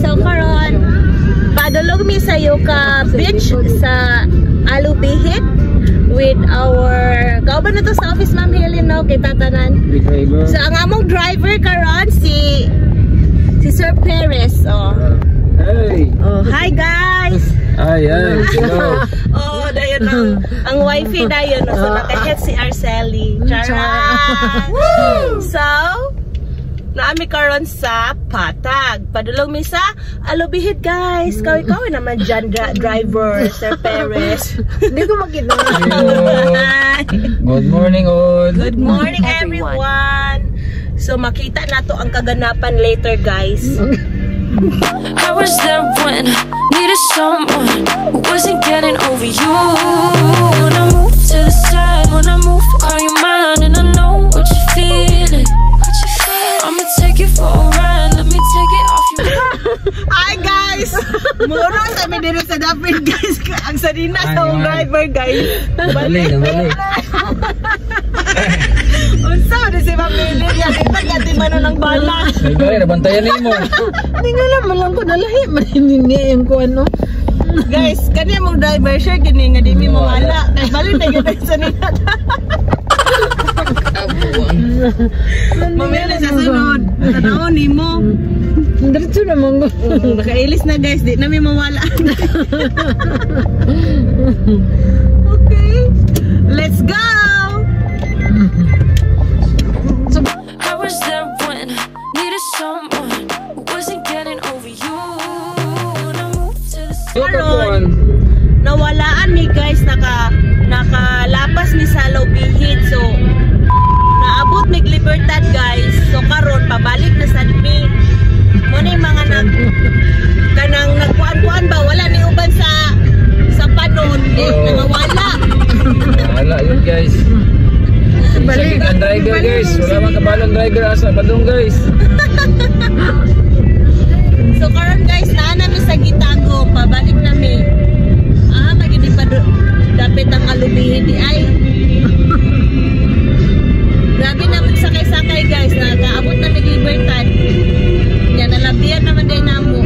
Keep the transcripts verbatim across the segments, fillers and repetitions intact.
So karon padulog mi sa Yuka Beach sa Alubihit with our kauban na to sa office Ma'am Helen no kay tatanan. So ang among driver karon si si Sir Perez. Oh. Hey. Oh, hi guys. Ay, ay. Hello. Oh, dayon ang ang wifi dayon no. So naka-head si Arceli. Charan. So naami karon sa Patag. Padulong mi sa Alubihit guys. Kaw ikaw naman dyan dra driver Sir Perez. Hindi ko makita. Good morning all. Good morning everyone. So makita nato ang kaganapan later guys. I was there when I needed someone who wasn't getting over you. When I move to the side, when I move on your mind, and I know what you're feeling. What you feeling? I'ma take you for a ride. Let me take it off you. Hi guys! Muro sa mi dito sa Dapit guys. Ang sarina sa ang driver guys. Balik, balik. Unsa na si Ma'am Lily? Yakita yatin man ng bala. Ay, balik, nabantayan mo. Hindi nga naman lang ko nalahi. Manininiyan ko ano. Guys, kanya mong driver siya, gini nga di mi mawala. Kaya balik na yun sa ninat. Mamaya na sa sunod. Tanaon ni mo. Diretso naman ko. Nakailis na guys, di na mi mawala. Okay, let's go! I was there when I needed someone who wasn't getting over you. When I moved to the Karon, nawalaan mi guys, naka nakalapas ni sa Alubihit. So naabot mig Libertad guys. So karon pabalik na sad mi. Mo ni mga nag kanang nagkuan-kuan ba wala ni uban sa sa panon di nangawala. Wala yun guys. Balik ang driver guys. Wala man kabalong driver asa padung guys. So karon guys, naa na mi sa Gitago, pabalik na mi. Ah, magini pa dapit ang Alubihit di ay. Grabe na magsakay-sakay guys, nakaabot na mi Libertad. Yan nalabihan naman din namo.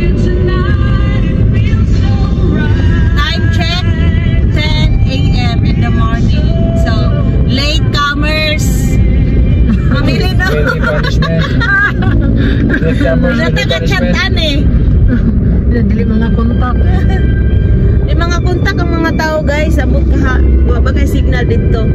Time check ten A M in the morning. So, late comers. Mamili na. Nataka-chatan eh. Dili mga kontak. May mga kontak ang mga tao guys. Abot ka ha. Wala kay signal dito.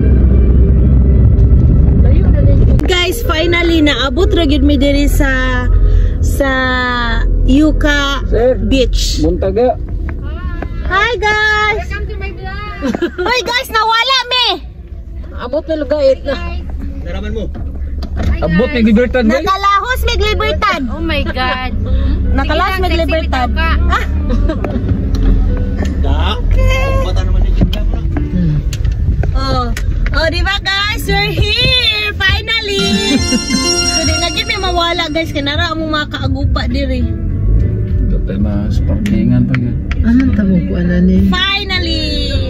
Guys, finally naabot ra gyud mi diri sa sa Yuka Sir. Beach. Buntaga. Hi guys. Welcome to my vlog. Hoy guys, nawala mi. Abot na lugait na. Naraman mo. Abot ng Libertad guys. Nakalahos mig Libertad. Oh my God. Nakalahos mig Libertad. Ah. Okay. Bata naman ni kita mo. Oh. Oh, di ba guys? We're here finally. So di na gyud mi mawala guys, kanara mo makaagupa diri. Katay mas parkingan pa yun. Anong tawag ko ana ni? Finally.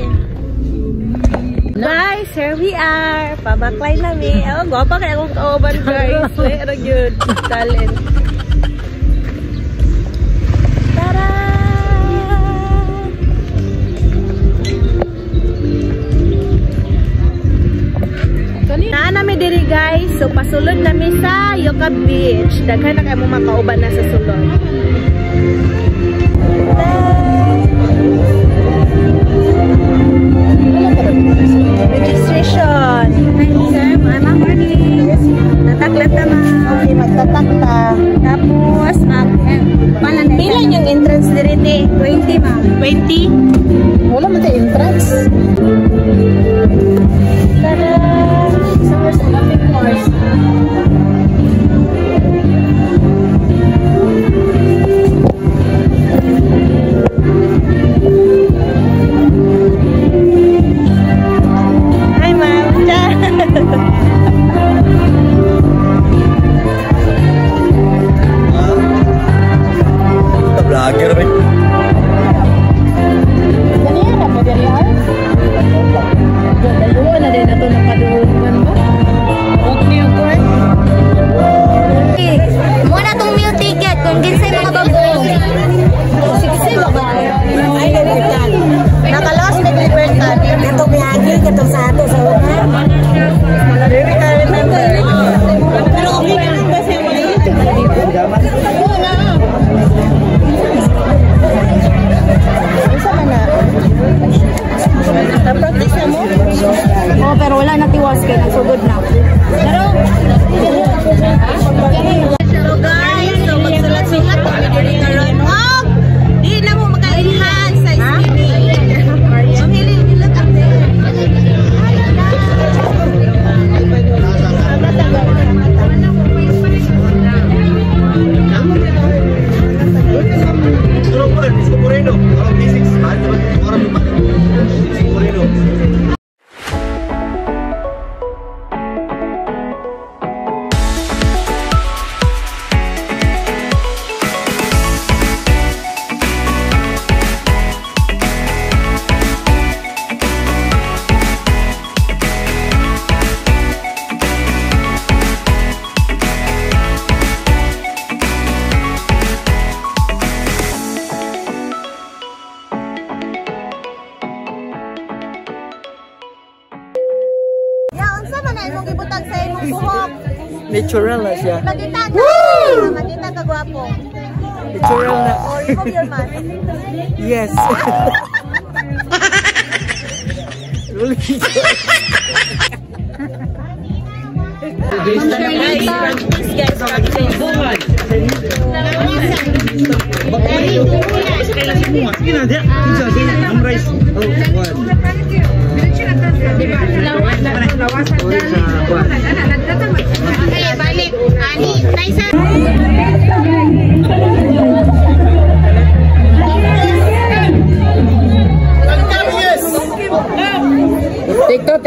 Guys, here we are. Pabaklay na mi. Oh, gwapa kay akong kauban guys. Pero gyud talent. Tara! Naa nami diri guys. So pasulod nami sa Yuka Beach. Daghan na kay mo makauban na sa sulod. Registration. Hi sir, mama morning. Nataklat na ma. Okay, magtatakta. Tapos, mag pila yung entrance diri twenty ma. twenty? Wala man tayo entrance. Tada! Summer sa Olympic Course. Hi ma'am. Vlogger ba? Kanina na mo diri ay? boss kay nagsugod na. Pero So guys, so magsulat-sulat kami diri karon. Og di na mo makailhan sa skinny. Ang hiling nila kasi. Natural na siya. Makita ka. Makita ka gwapo. Natural na. Or remove your mask. Yes. Balik. Ani, Tyson. TikTok.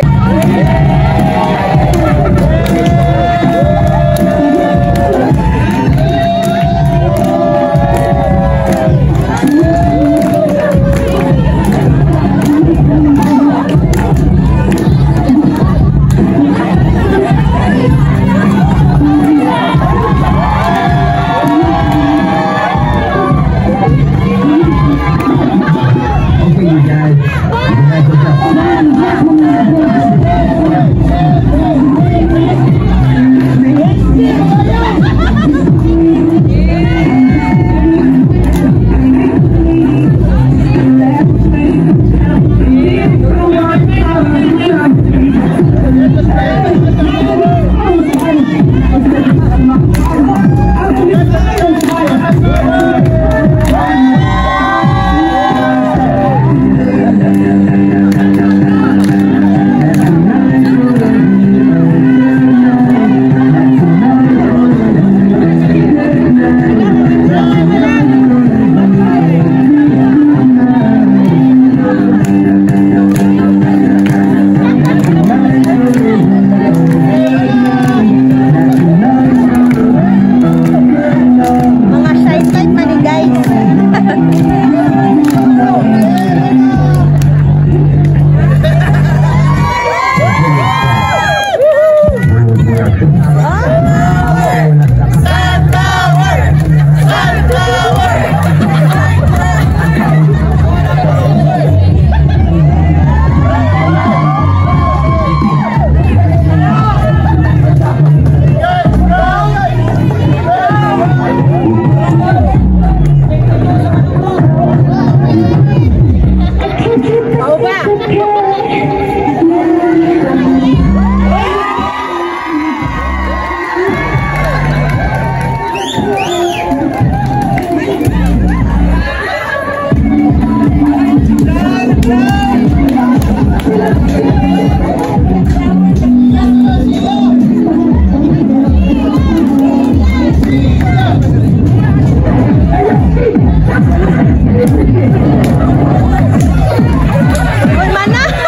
Mana?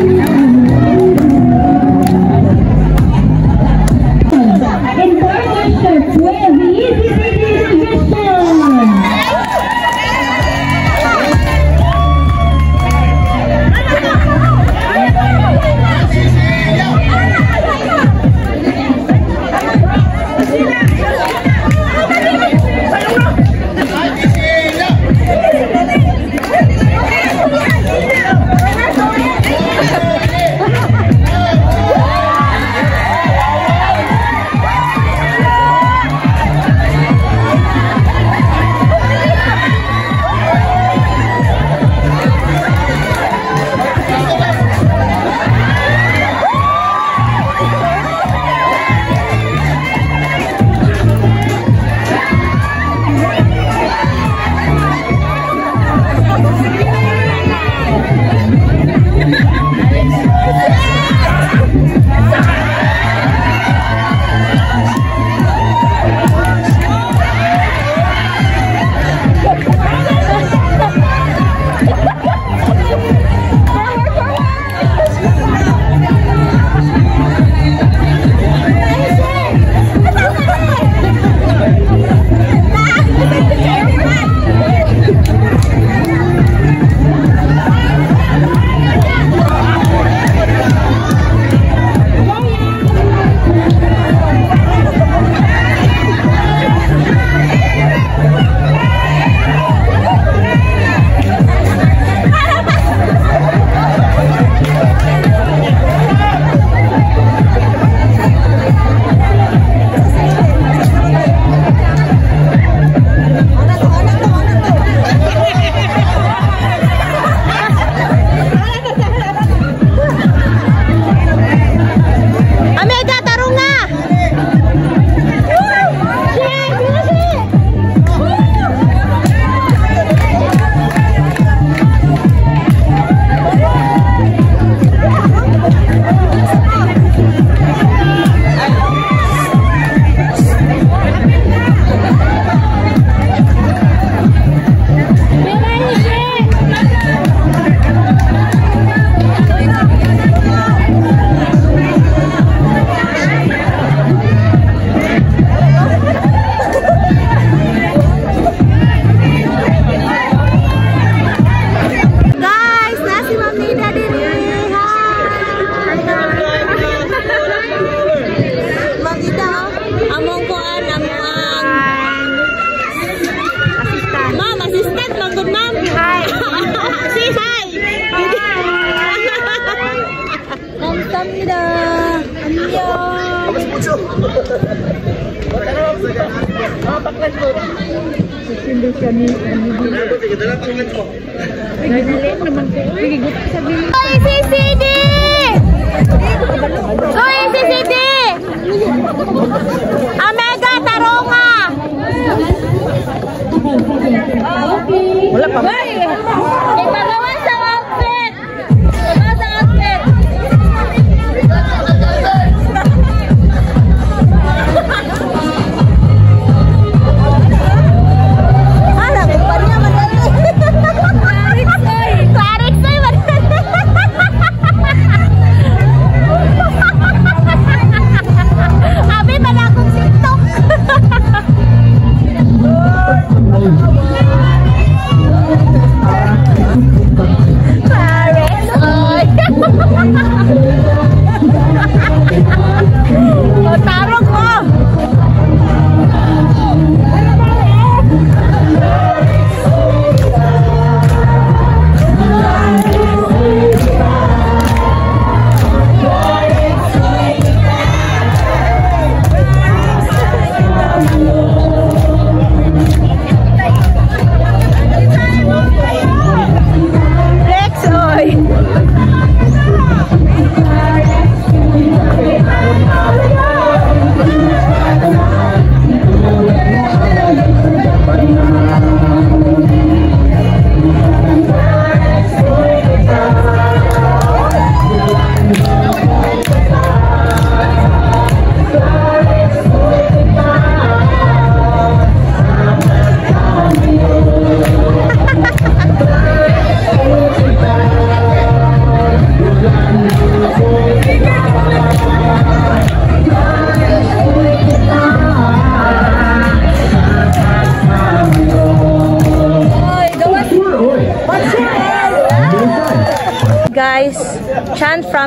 In partnership with the E C C D Division. Soy C C D! Soy C C D! Omega Tarunga! Wala pa. Ipagawa sa outfit! Ipagawa sa outfit! Hala, kumpan niya madali! Claric soy! Claric soy madali! Abi, pala akong sintok! Thank you.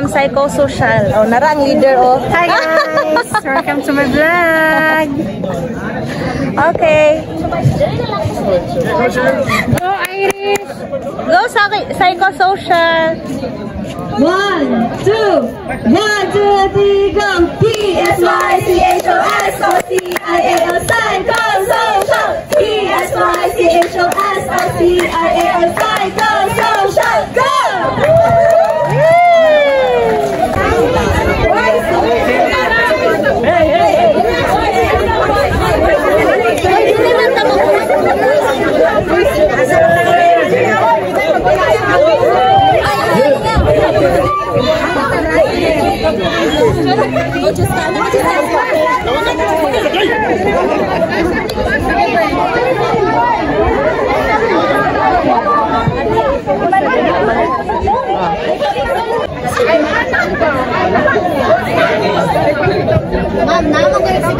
from Psychosocial. Oh, nara ang leader, oh. Hi guys! Welcome to my vlog! Okay. Go Irish! Go sa Psychosocial. One, two, one, two, three, go! P S Y C H O S O C I A L Psychosocial! P S Y C H O S O C I A L Psychosocial! Go! Ma'am, naman kayo si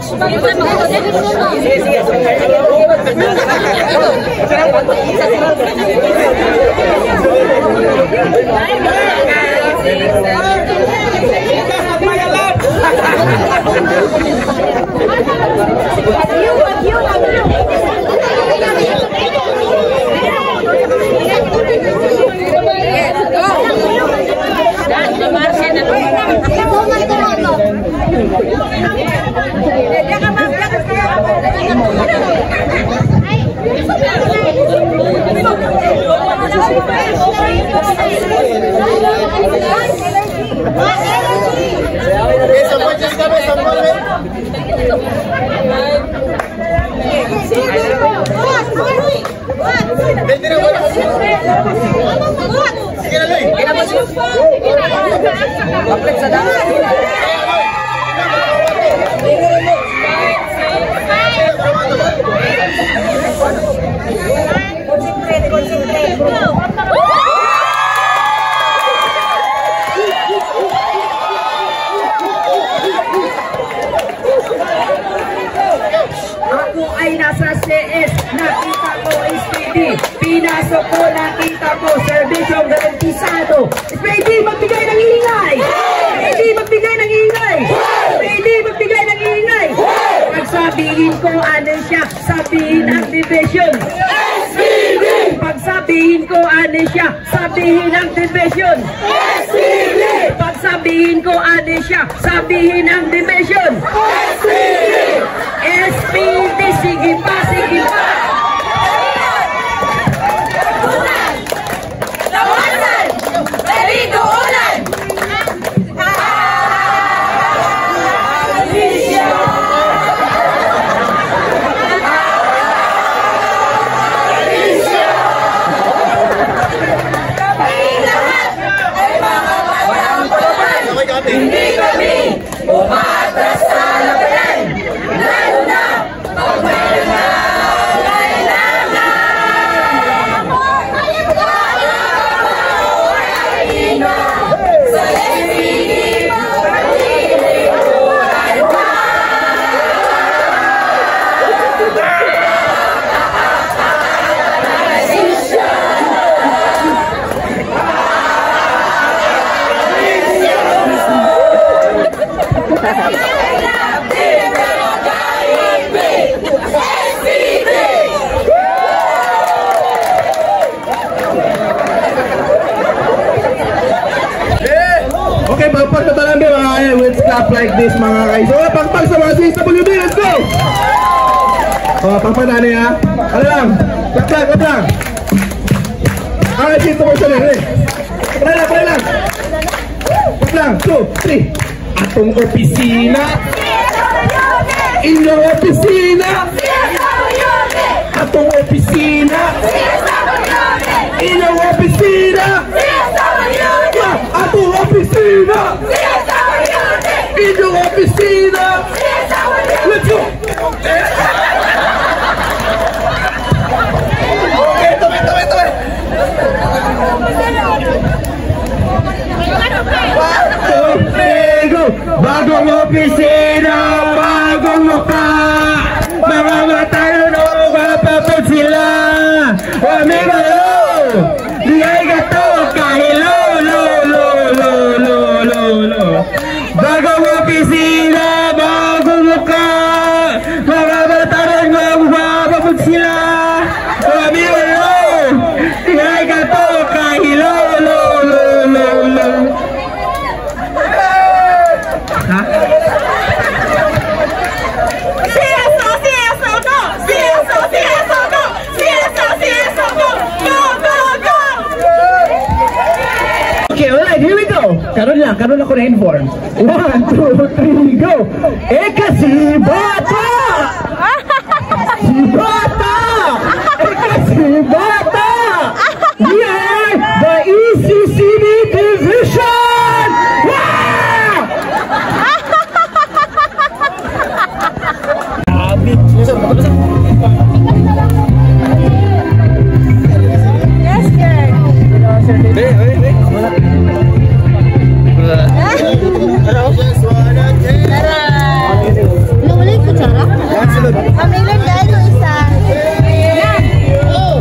Ako ay nasa C S, nakita ko S P D. Pinasok ko, nakita ko, serbisyong garantisado. S P D, magbigay ng ingay! S P D, magbigay ng ingay! S P D, magbigay ng ingay! Pagsabihin ko ano siya, sabihin ang division. S P D! Pagsabihin ko ano siya, sabihin ang division. S P D! Pagsabihin ko ano siya, sabihin ang division. S P D! S P D, sige pa, sige pa! Lawasan! Perito ulan! Alicia! Alicia! Kami lahat ay mga walang pulutan! Hindi kami umaatras sa labanan! Lalo na pag may nangangailangan. Ayun sa S P D, pagkilikuran pa. Okay, pagpag na talambi mga kaya, let's clap like this mga kaya. So, pagpag sa mga C S W B, let's go! O, pagpag na niya. Ano lang? Clap lang, clap lang. Okay, dito mo siya lang, eh. Pagpag lang, pagpag lang. Clap lang, two, three. Atong opisina. Inyong opisina. Atong opisina. Inyong opisina. Atong opisina. Inyong opisina. Let's go. Okay, tuloy, tuloy, tuloy. Go. Bagong opisina, bagong mukha. Mga matayo na kapapag sila. Amigo, di ay gato kahilo, lo, lo, lo, lo. Bagong opisina, bagong muka, mga bata rin magbababag sila. Sabi mo, hello, tingay ka to, kahilo, lo, lo, lo, lo. Ha? C S O, C S O, go! C S O, C S O, go! C S O, C S O, go! Go, go, go! Okay, alright, here we go. Karon lang, karon ako na-inform. One, two, three, go! Eka si Bata! Si Bata! Eka si Bata! We are the E C C D Division! Wow! Yes, sir. Wala yung kutsara? Pamilan dahil yung isa. Yan. Oh.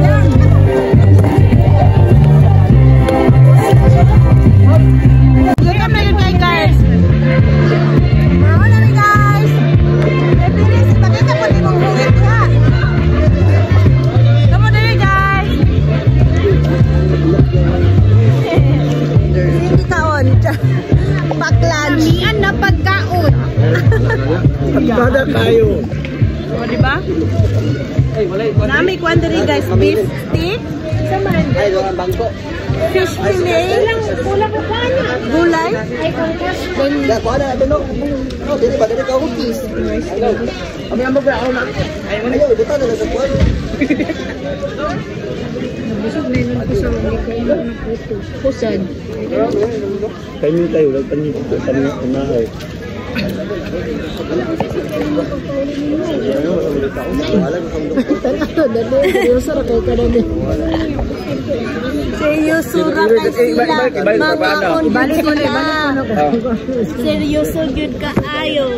Look up na yun kay guys. Mahal na rin guys. Reference, pakita mo din mong hugit ha. Come on din guys. Hindi kaon. Paklan. Kamian na pagkaon. Pagkada tayo. O, diba? Nami kuan diri guys, beef stick. Saman. Ay, doon ang bangko. Fish fillet. Kulang ko pa na. Gulay. Ya, kung ano, ano, no, dili ba, dili ka cookies. Ano? Kami ang magla ako na. Ay, ano yun, ibutan na sa kuwan. Kusan. Kanyo tayo, kanyo tayo, kanyo unahay. Seryoso ra ka sila. Mga Ibalik mo na, ibalik mo na. seryoso gyud ka ayo.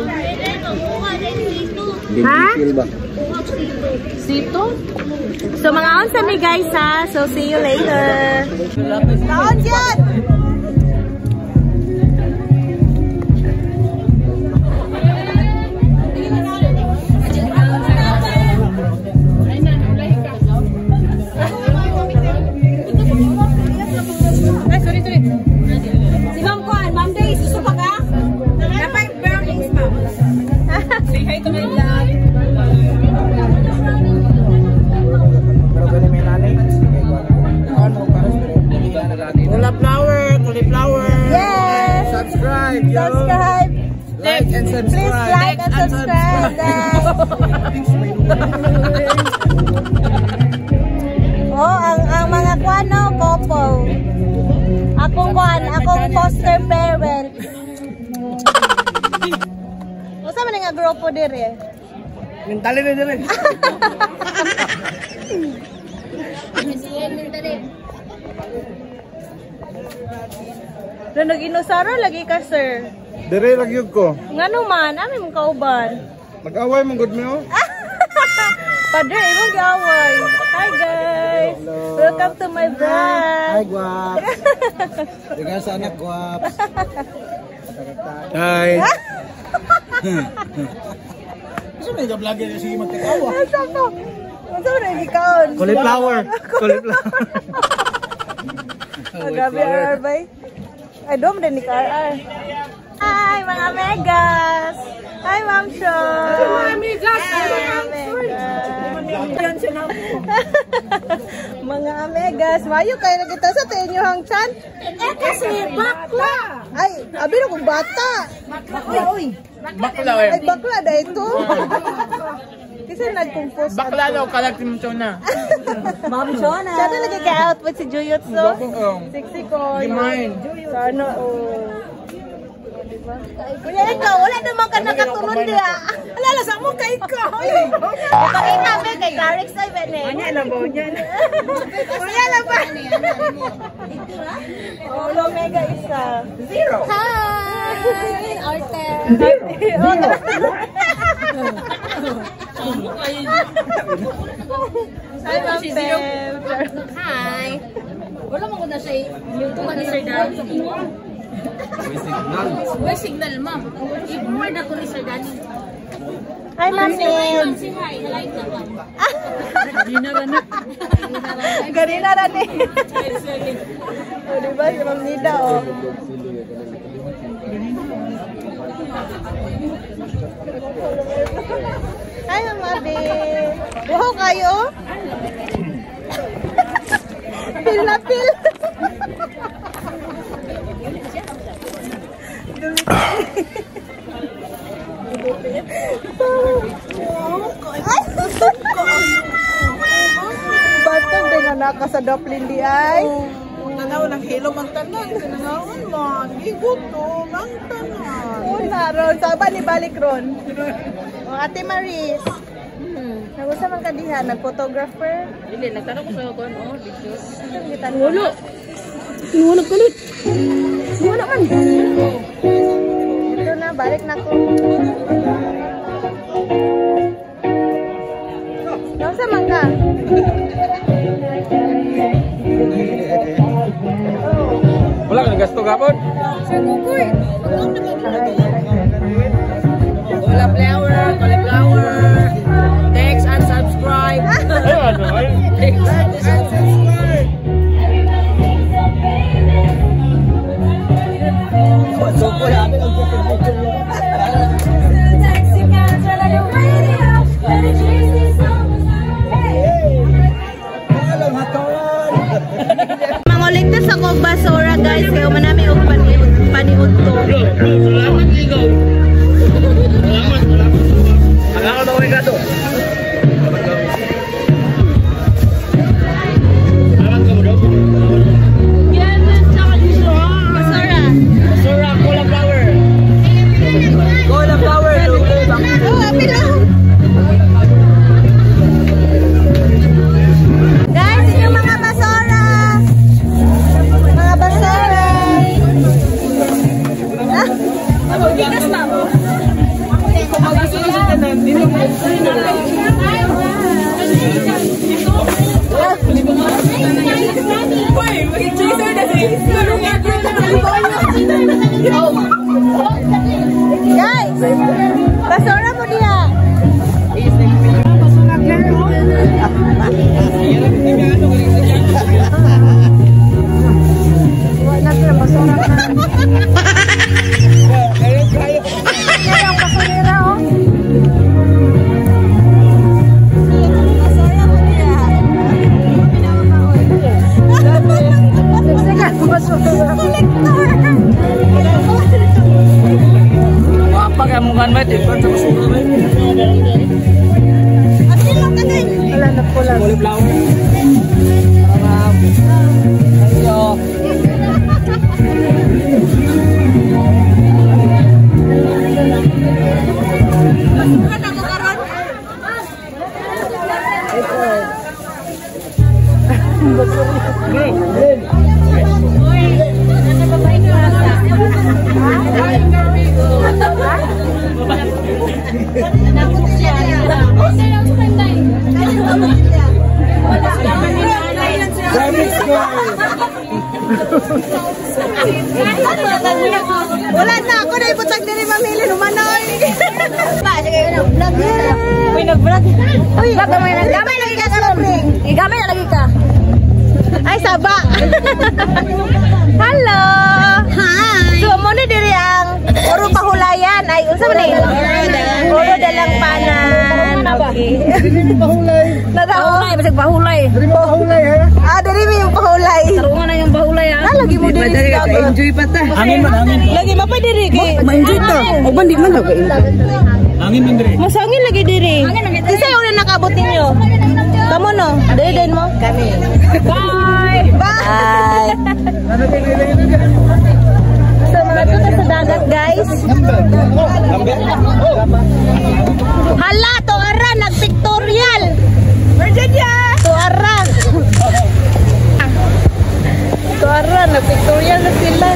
Ha? ba? Sito? So mga onsa mi guys ha. So see you later. Taon yan. Ay, sorry, sorry. Si Ma'am Kuan, Ma'am Day, suso pa ka? Napay burnings, Ma'am. Say hi to my vlog. Cauliflower, cauliflower. Yes. Subscribe, yo. Subscribe. Like and Please subscribe. like and subscribe guys. Oh, ang ang mga kuano couple. Akong kuan, akong foster parent. Usa man nga grupo dire? Mentally na dire. Doon nag-inusara lagi ka, sir. Dire ragyog ko. Ngano man, amin mong kauban. Mag-away mong good mo. Padre, imong giaway. Hi guys. Welcome to my vlog. Hi, guwap. Tiga sa anak, guwap. Hi. Gusto mo yung vlogger yung sige magtikawa? Asa ko? Asa mo na ikaon? Cauliflower. Cauliflower. Agabi arbay. Ay, dom din ni K R R. Hi, mga megas. Hi, Ma'am Sean. Mga megas. Mga megas. Mga megas. Mayo kayo na kita sa tenyo hang chan. Eh, kasi bakla. Ay, abi na kong bata. Bakla, uy. Bakla, eh. Ay, bakla na ito. Kasi nag-compose. Bakla daw, kalagtin mo siya na. Ma'am Shona. Siya na nag-outfit si Juyotsu. Sexy ko. Di mine. Sana, oh. Kuya, ikaw, wala naman ka nakatulon diya. Alala, sa mo ka ikaw. Ipakita mo kay Garix ay bene. Anya na ba? Anya na. Anya na ba? Oh, lo mega isa. Zero. Hi. Arte. Zero. Hi, Ma'am Pem. Hi. Wala mo ko na siya. Yung tuwa ni Sir Dan. Uy, signal, ma'am. I-forward ako ni Sir Danny. Hi, Ma'am Ned. Si hi, like naman. Ganina na ni. O, diba? Si Ma'am Nida, oh. Hi, Ma'am Abi. Wow, kayo? Pil na pil. Batang din na naka sa Doplin di ay. Tanaw ng hilom ang tanan. Tinanawan mo. Igutom ang tanan. Una, ron. Saba ni balik ron. O, Ate Maris. Hmm. Nagusa man ka diha, nag-photographer. Hindi, nagtanong ko sa kuwan, oh, videos. Wala. Wala kulit. Wala man. Ito na, balik na ko. Nagusa man ka? Wala kang gasto kapon. Sir Kukoy. Cauliflower, cauliflower. Text and subscribe. Text and subscribe. Manguligtas ako og basura guys, kaya manami og paniud paniud to. Salamat ligaw. Salamat, salamat. Ang ako na gato. Salamat ka mo daw. Yan, saka dito. Basura. Basura, cauliflower. Cauliflower. Oh, api lang. Guys, yung mga basura. Mga basura. Ah, Bigas na mo. guys, basura mo diha. Wala na basura na. Yung basurera, oh. Basura mo diha. Basura. Apa ka mukhan ba? Tikon sa basura ba? Asin lang ka din. Wala na pula. Cauliflower. Ayo. Wala na ako na ibutag diri mamili lumanoy. Ba, sige na vlog. Uy, nag-vlog. Uy, gamay na gamay lagi ka sa ring. Gamay na lagi ka. Ay saba. Hello. Hi. So mo ni diri ang oro pahulayan ay unsa man ni? Oro dalang panan. Okay. Dili pahulay. Pahulay, basig pahulay. Dili pahulay ha. Ah, diri mi yung pahulay. Tarungan na yung bahulay ha. Ah, lagi mo diri. Enjoy pa ta. Angin man, angin. Lagi mapa diri kay Ma-enjoy ta. O bandi man ka enjoy. Angin man dire. masangin lagi diri. Isa yung na nakabot ninyo. Kamu no, diri din mo. Kami. Bye. Bye. So mga tuta sa dagat guys. Hala, to ara nag-pictorial. Virginia. To ara. To ara nag-pictorial na sila.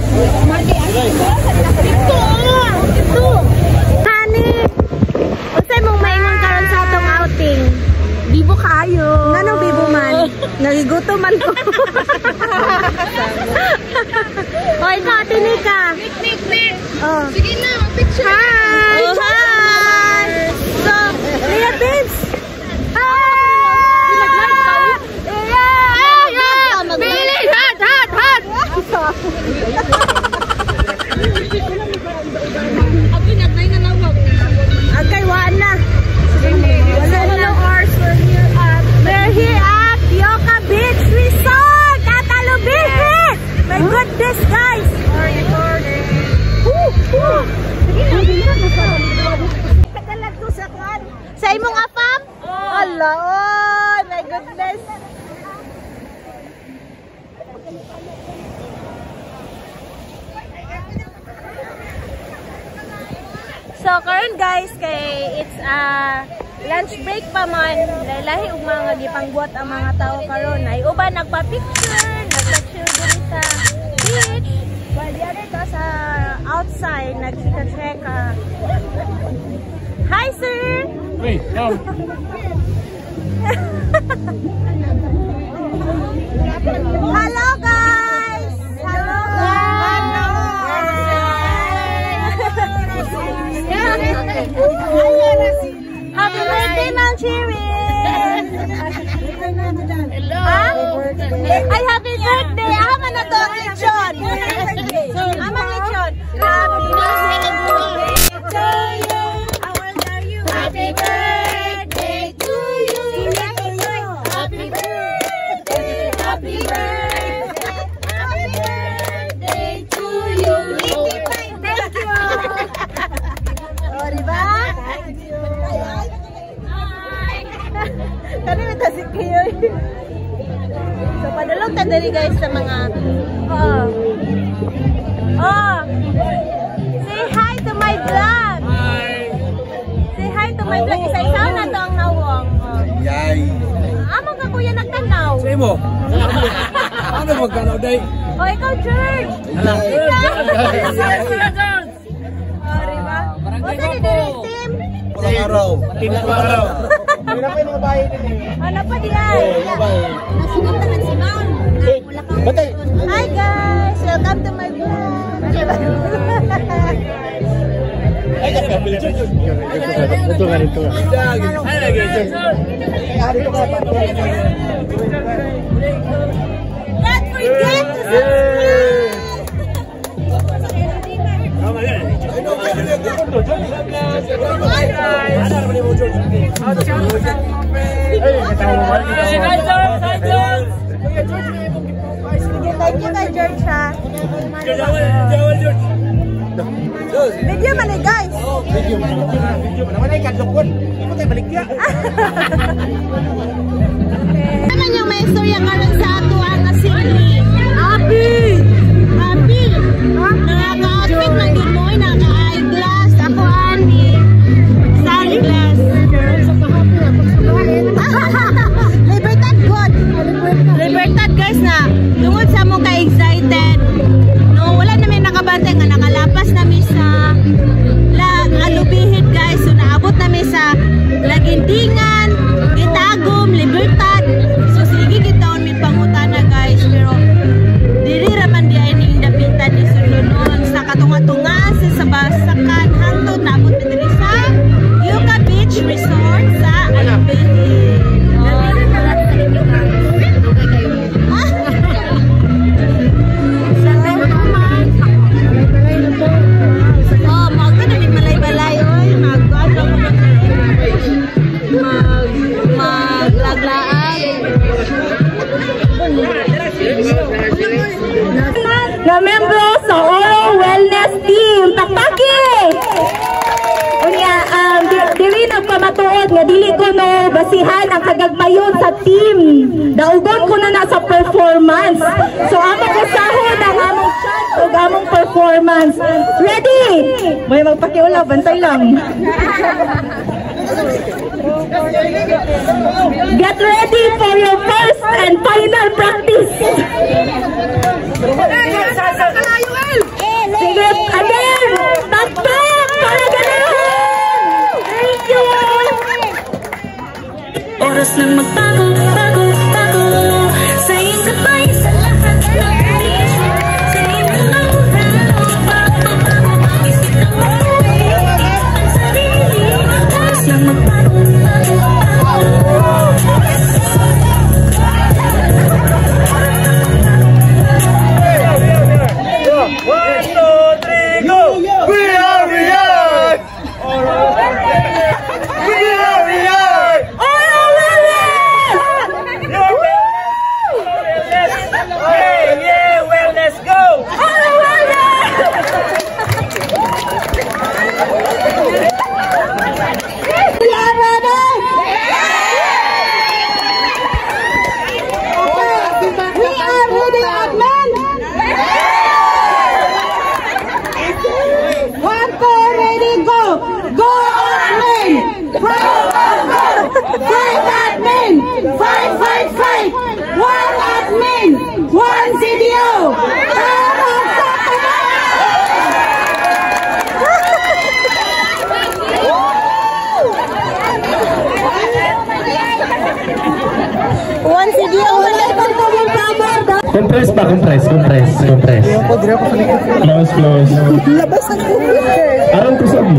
Ito. Ito. Honey. Unsay mong maingon karon sa atong outing? Bibo kayo. Nganong bibo man? Nagigutom man ko. O, ikaw, Tinika. Nick, Nick, Nick. Oh. Sige na, mag-picture. Hi! Oh, hi! So, Leah Babes! Hi! Yeah! Yeah! Billy! Hot! Hot! Hot! Okay, waan na. Wala na hours. We're here at We're here at Yoka Beach Resort at Alubihit! My goodness, guys! Woo! Woo! Sa imong apam? Ala, oh, my goodness. So, karon guys, kay it's a uh, lunch break pa man. Lahi og mga gipangbuhat ang mga tao karon. Ay uban nagpa-picture, nagpa-chill diri sa beach. While the other to sa outside, nagchika-cheka. Hi, sir! Wait, no. Hello, guys! Hello, guys! Happy birthday, Ma'am Cherin! Hello! Ay, happy birthday! Ama na to, Kitchon! Ama, Kitchon! Happy birthday to you! How old are you? Happy birthday to you! Happy birthday! Happy birthday! Happy birthday to you! Thank you! O, diba? Kami natasik kayo. So, padalog ta dali guys sa mga oh. Oh. Say hi to my vlog. Hi. Say hi to my vlog. Isa-isaw na to ang nawong. Oh. Yay. Amo ka kuya nagtanaw. Say mo. Ano magkanaw day? Oh, ikaw George. Hello. Oh, diba? O, saan diri team? Walang araw. Walang araw. Wala pa yung mga bahay din eh. Ano pa diyan? Mga bahay. Nasunod na si Mount. Batay. Hi guys! Welcome to my vlog! Ay, kapil dyan. Ito nga rito. Ay, lagi. Ay, dito ka. Don't forget to subscribe! Thank you kay George ha. Video man eh guys. Video man. Naman ay kadlokon. Imo tay baligya. Ano yung may istorya karon sa ato ang asili? Happy! Happy! Naka-outfit man yun mo, naka-eyeglass. Ako ani. Sunglass. Libertad God. Libertad guys na. Tungod sa mo ka-excited. No, wala namin nakabantay nga nakalapas namin sa la Alubihit guys. So naabot namin sa Lagindingan, Gitagum, Libertad. So sige gitaon min pangutana guys. Pero diri raman di ay ning dapitan ni sulunon sa katunga-tunga sa Basakan hangtod naabot mi diri sa Yoka Beach Resort sa Alubihit. Oh, mag na din malay-balay oy, mag ano mag maglaglaan. Na membro sa Oro Wellness Team, Takpaki! Unya, um, dili nagpamatuod nga dili ko no basihan ang kagagmayon sa team. Daugon ko na na sa performance. So among usahon ang among chant ug among performance. Ready? May magpakiula, bantay lang. Get ready for your first and final practice. Sige, again! Takpak! Para gano'n! Thank you! Oras nang magbago, bago, bago. Saying goodbye sa lahat ng beach. Saying hello. Compress ba? Compress, compress, compress. Close, close. Labas ang computer. Aram ko sabi.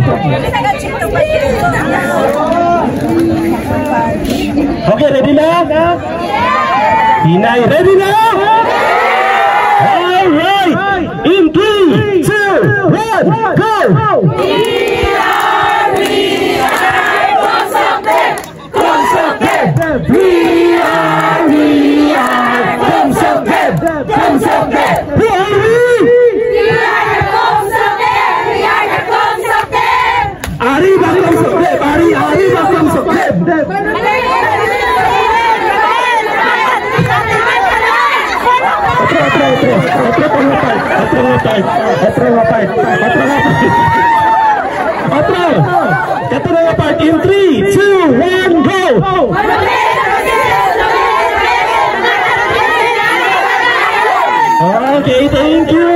Okay, ready na? Hinay, ready na? Alright! In three, two, one, go! We are, we are Komsokeb! Komsokeb! Who are we? We are the Komsokeb! We are the Komsokeb! Arriba Komsokeb! Ari, arriba Komsokeb! Otro, otro, otro. Otro pangapay. Otro pangapay. Otro pangapay. Otro pangapay. Otro. Otro pangapay. In three, two, one, go! Okay, thank you.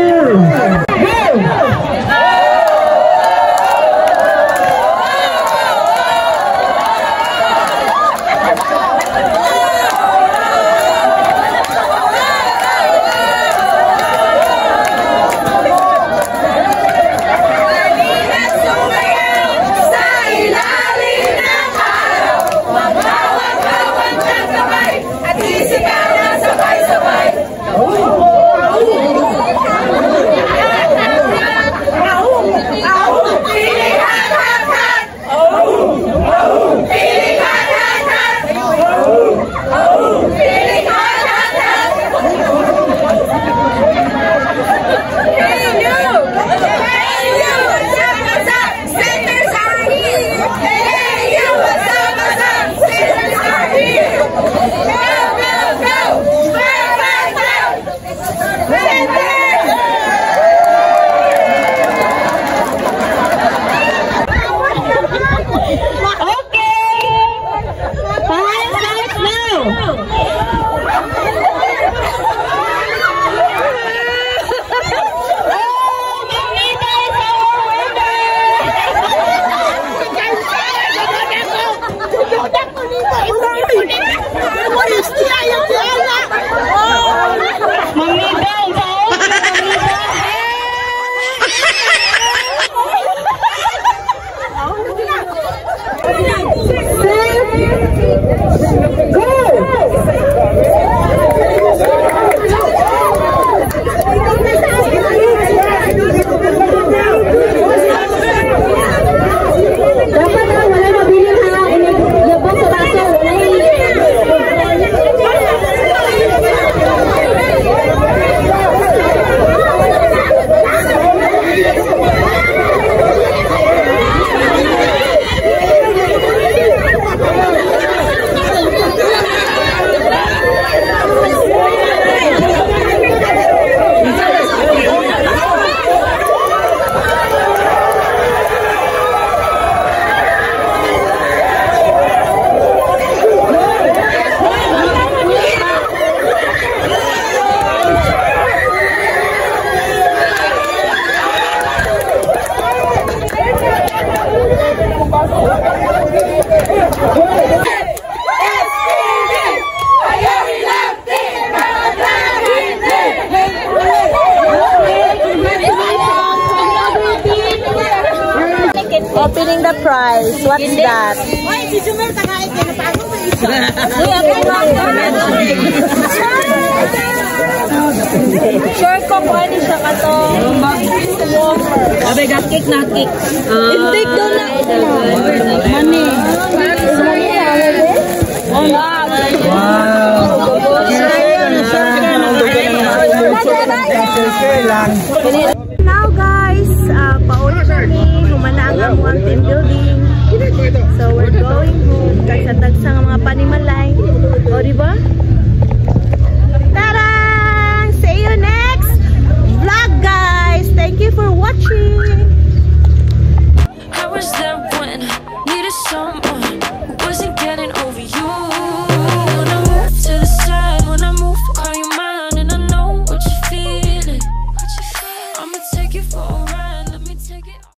Opening the prize. What's that? Ay, si Jumel, tagain ka na paano ba isa? Sure ko kung ano siya ka to. Abay, got cake na cake. Intake daw na. Money. Now guys, uh, pauwi kami. Humana ang amuang team building. So we're going home. Kasi tagsa ng mga panimalay. O diba? Tarang! See you next vlog guys! Thank you for watching! I was there when I needed someone.